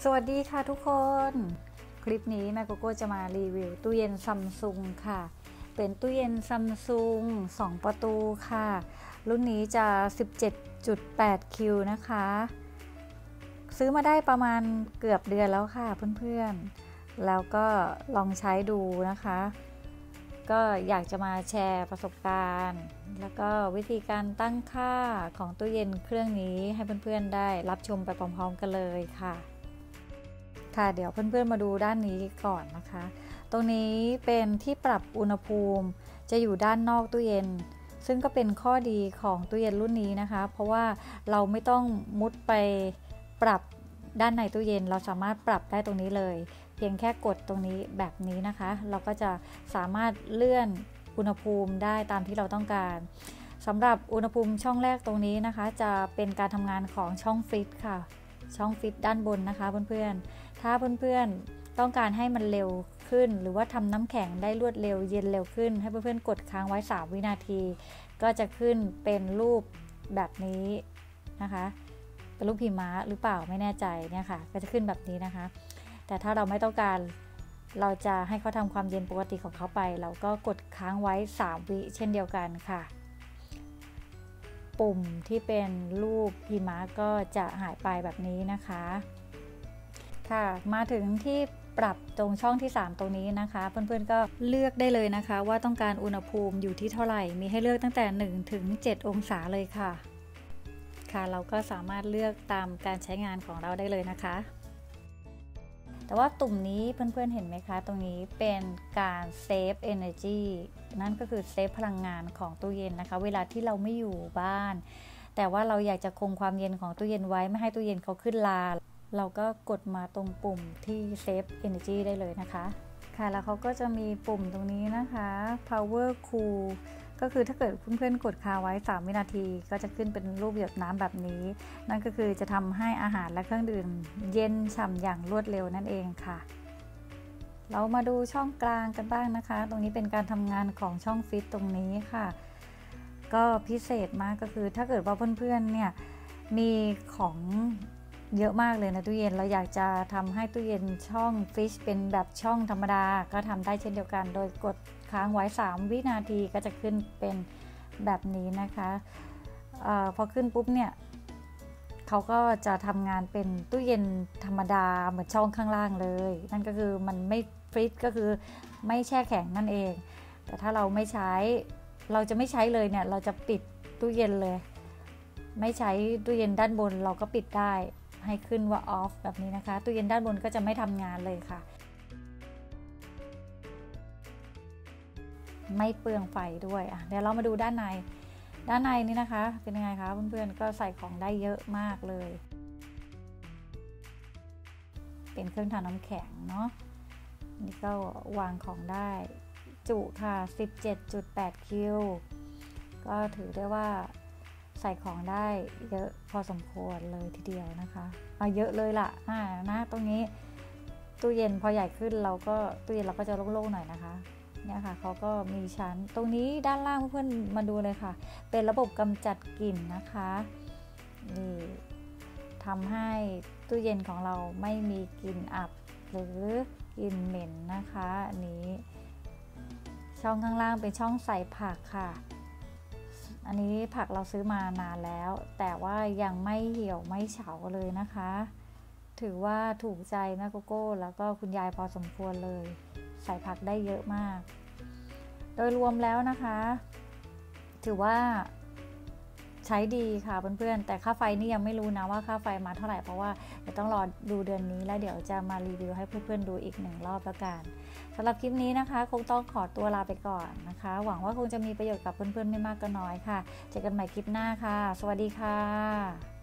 สวัสดีค่ะทุกคนคลิปนี้แม่โกโก้จะมารีวิวตู้เย็นซัมซุงค่ะเป็นตู้เย็นซัมซุง2ประตูค่ะรุ่นนี้จะ 17.8 คิวนะคะซื้อมาได้ประมาณเกือบเดือนแล้วค่ะเพื่อนๆแล้วก็ลองใช้ดูนะคะก็อยากจะมาแชร์ประสบการณ์แล้วก็วิธีการตั้งค่าของตู้เย็นเครื่องนี้ให้เพื่อนๆได้รับชมไปพร้อมๆกันเลยค่ะเดี๋ยวเพื่อนๆมาดูด้านนี้ก่อนนะคะตรงนี้เป็นที่ปรับอุณหภูมิจะอยู่ด้านนอกตู้เย็นซึ่งก็เป็นข้อดีของตู้เย็นรุ่นนี้นะคะเพราะว่าเราไม่ต้องมุดไปปรับด้านในตู้เย็นเราสามารถปรับได้ตรงนี้เลยเพียงแค่กดตรงนี้แบบนี้นะคะเราก็จะสามารถเลื่อนอุณหภูมิได้ตามที่เราต้องการสำหรับอุณหภูมิช่องแรกตรงนี้นะคะจะเป็นการทำงานของช่องฟรีซค่ะช่องฟรีซด้านบนนะคะเพื่อนๆถ้าเพื่อนๆต้องการให้มันเร็วขึ้นหรือว่าทำน้ำแข็งได้รวดเร็วเย็นเร็วขึ้นให้เพื่อนๆกดค้างไว้3วินาทีก็จะขึ้นเป็นรูปแบบนี้นะคะเป็นรูปหิมะหรือเปล่าไม่แน่ใจเนี่ยค่ะก็จะขึ้นแบบนี้นะคะแต่ถ้าเราไม่ต้องการเราจะให้เขาทำความเย็นปกติของเขาไปเราก็กดค้างไว้3วิเช่นเดียวกันค่ะปุ่มที่เป็นรูปหิมะก็จะหายไปแบบนี้นะคะค่ะมาถึงที่ปรับตรงช่องที่3ตรงนี้นะคะเพื่อนๆก็เลือกได้เลยนะคะว่าต้องการอุณหภูมิอยู่ที่เท่าไหร่มีให้เลือกตั้งแต่1 ถึง 7 องศาเลยค่ะเราก็สามารถเลือกตามการใช้งานของเราได้เลยนะคะแต่ว่าตุ่มนี้เพื่อนๆเห็นไหมคะตรงนี้เป็นการเซฟ energy นั่นก็คือเซฟพลังงานของตู้เย็นนะคะเวลาที่เราไม่อยู่บ้านแต่ว่าเราอยากจะคงความเย็นของตู้เย็นไว้ไม่ให้ตู้เย็นเขาขึ้นลาเราก็กดมาตรงปุ่มที่เซฟ energy ได้เลยนะคะแล้วเขาก็จะมีปุ่มตรงนี้นะคะ power cool ก็คือถ้าเกิดเพื่อนๆกดค้างไว้3วินาทีก็จะขึ้นเป็นรูปหยดน้ำแบบนี้นั่นก็คือจะทำให้อาหารและเครื่องดื่มเย็นฉ่ำอย่างรวดเร็วนั่นเองค่ะเรามาดูช่องกลางกันบ้างนะคะตรงนี้เป็นการทำงานของช่องฟิตตรงนี้ค่ะก็พิเศษมากก็คือถ้าเกิดว่าเพื่อนๆเนี่ยมีของเยอะมากเลยนะตู้เย็นเราอยากจะทำให้ตู้เย็นช่องฟิชเป็นแบบช่องธรรมดาก็ทำได้เช่นเดียวกันโดยกดค้างไว้3วินาทีก็จะขึ้นเป็นแบบนี้นะคะพอขึ้นปุ๊บเนี่ยเขาก็จะทำงานเป็นตู้เย็นธรรมดาเหมือนช่องข้างล่างเลยนั่นก็คือมันไม่ฟรีซก็คือไม่แช่แข็งนั่นเองแต่ถ้าเราไม่ใช้เราจะไม่ใช้เลยเนี่ยเราจะปิดตู้เย็นเลยไม่ใช้ตู้เย็นด้านบนเราก็ปิดได้ให้ขึ้นว่า off แบบนี้นะคะตู้เย็นด้านบนก็จะไม่ทำงานเลยค่ะไม่เปลืองไฟด้วยเดี๋ยวเรามาดูด้านในนี่นะคะเป็นยังไงคะเพื่อนๆก็ใส่ของได้เยอะมากเลยเป็นเครื่องทำน้ำแข็งเนาะนี่ก็วางของได้จุค่ะ 17.8 คิวก็ถือได้ว่าใส่ของได้เยอะพอสมควรเลยทีเดียวนะคะเยอะเลยล่ะนะตรงนี้ตู้เย็นพอใหญ่ขึ้นตู้เย็นเราก็จะโล่งๆหน่อยนะคะเนี่ยค่ะเขาก็มีชั้นตรงนี้ด้านล่างเพื่อนๆมาดูเลยค่ะเป็นระบบกำจัดกลิ่นนะคะนี่ทำให้ตู้เย็นของเราไม่มีกลิ่นอับหรือกลิ่นเหม็นนะคะอันนี้ช่องข้างล่างเป็นช่องใส่ผักค่ะอันนี้ผักเราซื้อมานานแล้วแต่ว่ายังไม่เหี่ยวไม่เฉาเลยนะคะถือว่าถูกใจแม่โกโก้แล้วก็คุณยายพอสมควรเลยใส่ผักได้เยอะมากโดยรวมแล้วนะคะถือว่าใช้ดีค่ะเพื่อนๆแต่ค่าไฟนี่ยังไม่รู้นะว่าค่าไฟมาเท่าไหร่เพราะว่าเดี๋ยวต้องรอดูเดือนนี้แล้วเดี๋ยวจะมารีวิวให้เพื่อนๆดูอีก1 รอบแล้วกันสำหรับคลิปนี้นะคะคงต้องขอตัวลาไปก่อนนะคะหวังว่าคงจะมีประโยชน์กับเพื่อนๆไม่มากก็น้อยค่ะเจอกันใหม่คลิปหน้าค่ะสวัสดีค่ะ